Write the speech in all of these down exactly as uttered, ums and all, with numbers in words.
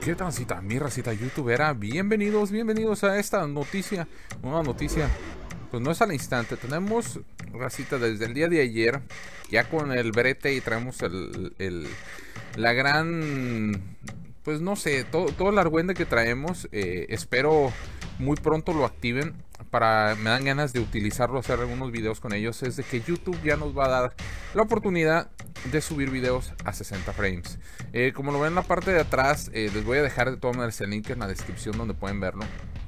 ¿Qué transita mi racita youtubera? Bienvenidos, bienvenidos a esta noticia, una noticia, pues no es al instante. Tenemos racita desde el día de ayer, ya con el brete, y traemos el, el la gran, pues no sé, todo, todo el argüende que traemos. eh, Espero muy pronto lo activen, para, me dan ganas de utilizarlo, hacer algunos videos con ellos. Es de que YouTube ya nos va a dar la oportunidad de subir videos a sesenta frames. eh, Como lo ven en la parte de atrás, eh, les voy a dejar de todas maneras el link en la descripción donde pueden verlo.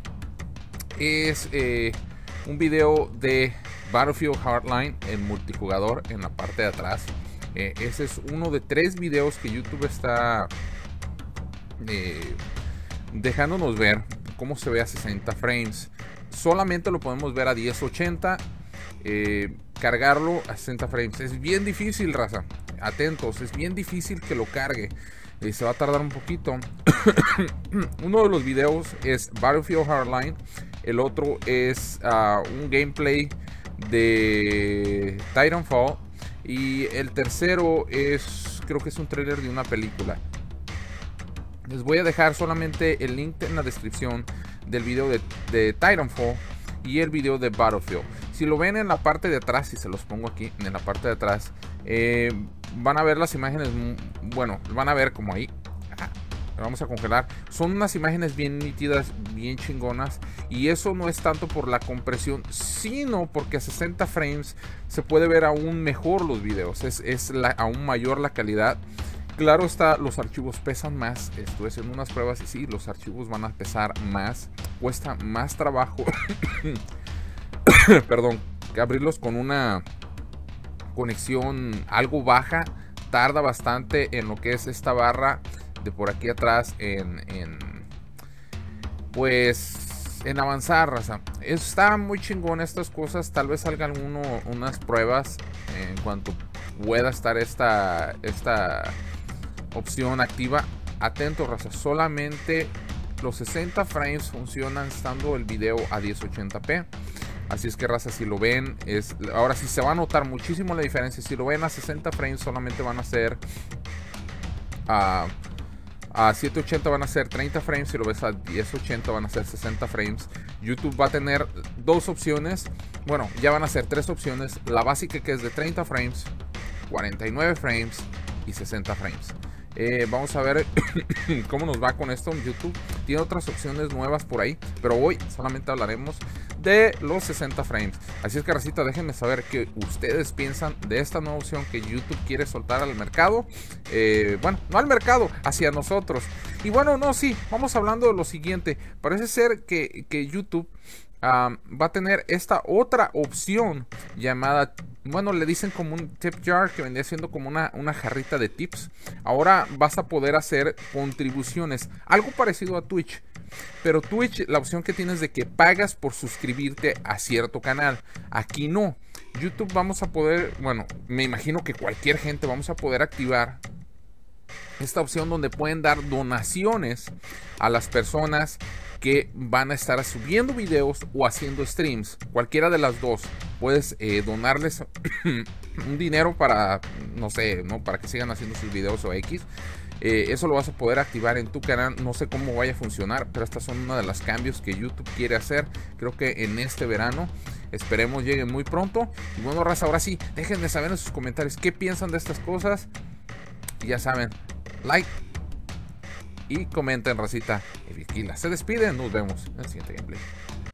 Es eh, un video de Battlefield Hardline en multijugador en la parte de atrás. eh, Ese es uno de tres videos que YouTube está eh, dejándonos ver cómo se ve a sesenta frames. Solamente lo podemos ver a diez ochenta. eh, Cargarlo a sesenta frames es bien difícil, raza. Atentos, es bien difícil que lo cargue. eh, Se va a tardar un poquito. Uno de los videos es Battlefield Hardline. El otro es uh, un gameplay de Titanfall. Y el tercero es, creo que es un trailer de una película. Les voy a dejar solamente el link en la descripción del video de, de Titanfall y el video de Battlefield. Si lo ven en la parte de atrás, si se los pongo aquí en la parte de atrás, eh, van a ver las imágenes. Bueno, van a ver como ahí. Ah, vamos a congelar. Son unas imágenes bien nítidas, bien chingonas. Y eso no es tanto por la compresión, sino porque a sesenta frames se puede ver aún mejor los videos. Es, es la, aún mayor la calidad. Claro está, los archivos pesan más. Estuve haciendo unas pruebas y sí, los archivos van a pesar más. Cuesta más trabajo perdón, que abrirlos con una conexión algo baja. Tarda bastante en lo que es esta barra de por aquí atrás en, en pues en avanzar, raza. Está muy chingón estas cosas. Tal vez salgan alguno, unas pruebas en cuanto pueda estar esta esta opción activa. Atento, raza, solamente los sesenta frames funcionan estando el video a diez ochenta p. Así es que, raza, si lo ven, es, ahora sí se va a notar muchísimo la diferencia. Si lo ven a sesenta frames, solamente van a ser uh, a setecientos ochenta van a ser treinta frames. Si lo ves a diez ochenta van a ser sesenta frames. YouTube va a tener dos opciones. Bueno, ya van a ser tres opciones. La básica, que es de treinta frames, cuarenta y nueve frames y sesenta frames. Eh, vamos a ver cómo nos va con esto en YouTube. Tiene otras opciones nuevas por ahí, pero hoy solamente hablaremos de los sesenta frames. Así es que, racita, déjenme saber qué ustedes piensan de esta nueva opción que YouTube quiere soltar al mercado. eh, Bueno, no al mercado, hacia nosotros. Y bueno, no, sí, vamos hablando de lo siguiente. Parece ser que, que YouTube um, va a tener esta otra opción llamada, bueno, le dicen como un tip jar, que vendría siendo como una, una jarrita de tips. Ahora vas a poder hacer contribuciones, algo parecido a Twitch. Pero Twitch, la opción que tienes de que pagas por suscribirte a cierto canal. Aquí no. YouTube vamos a poder, bueno, me imagino que cualquier gente vamos a poder activar esta opción donde pueden dar donaciones a las personas que van a estar subiendo videos o haciendo streams. Cualquiera de las dos. Puedes eh, donarles un dinero para, no sé, ¿no? Para que sigan haciendo sus videos o X. Eh, eso lo vas a poder activar en tu canal. No sé cómo vaya a funcionar, pero estas son una de las cambios que YouTube quiere hacer. Creo que en este verano. Esperemos lleguen muy pronto. Y bueno, raza, ahora sí, déjenme saber en sus comentarios qué piensan de estas cosas. Y ya saben, like y comenten, racita. Y Viquila se despiden. Nos vemos en el siguiente gameplay.